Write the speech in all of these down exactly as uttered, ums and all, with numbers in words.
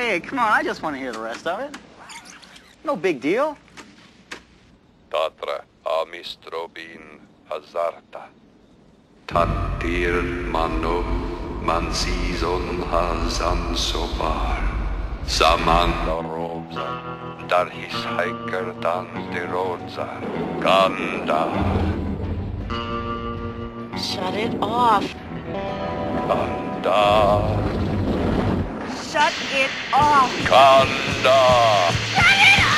hey, come on, I just want to hear the rest of it. No big deal. Tatra amistrobin hazarta. Tatir mano mansizon hazan sopar. Samanda robza. Dar his hiker dan de rodza. Ganda. Shut it off. Ganda. Shut it off. Ganda. Shut it off!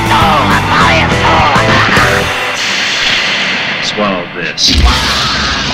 Swallow this.